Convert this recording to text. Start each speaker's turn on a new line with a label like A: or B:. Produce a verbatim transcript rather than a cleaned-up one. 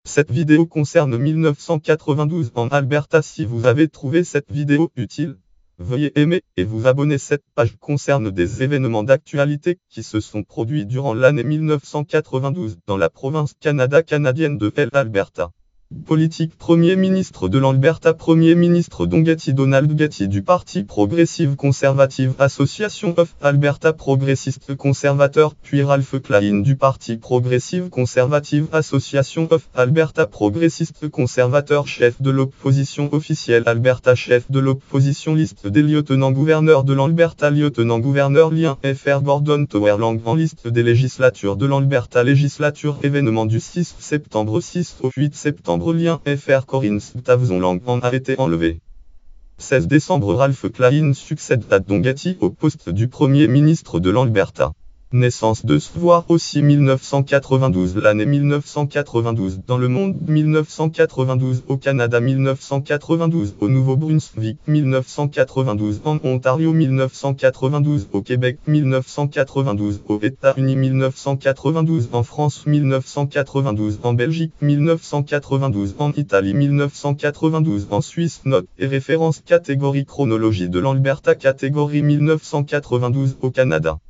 A: Cette vidéo concerne mille neuf cent quatre-vingt-douze en Alberta. Si vous avez trouvé cette vidéo utile, veuillez aimer et vous abonner. Cette page concerne des événements d'actualité qui se sont produits durant l'année mille neuf cent quatre-vingt-douze dans la province Canada canadienne de l'Alberta. Politique. Premier ministre de l'Alberta. Premier ministre Don Getty. Donald Getty du Parti progressif conservative. Association of Alberta progressiste conservateur. Puis Ralph Klein du Parti progressif conservative. Association of Alberta progressiste conservateur. Chef de l'opposition officielle Alberta. Chef de l'opposition. Liste des lieutenants-gouverneurs de l'Alberta. Lieutenant-gouverneur lien F R Gordon Towerlang en liste des législatures de l'Alberta. Législature. Événement du six septembre. six au huit septembre. Lien F R Corinne Stavzonlang en a été enlevé. seize décembre. Ralph Klein succède à Don Getty au poste du Premier ministre de l'Alberta. Naissance de voir aussi mille neuf cent quatre-vingt-douze. L'année mille neuf cent quatre-vingt-douze dans le monde. mille neuf cent quatre-vingt-douze au Canada. mille neuf cent quatre-vingt-douze au Nouveau-Brunswick. mille neuf cent quatre-vingt-douze en Ontario. mille neuf cent quatre-vingt-douze au Québec. mille neuf cent quatre-vingt-douze aux États-Unis. mille neuf cent quatre-vingt-douze en France. mille neuf cent quatre-vingt-douze en Belgique. mille neuf cent quatre-vingt-douze en Italie. mille neuf cent quatre-vingt-douze en Suisse. Note et référence. Catégorie chronologie de l'Alberta. Catégorie mille neuf cent quatre-vingt-douze au Canada.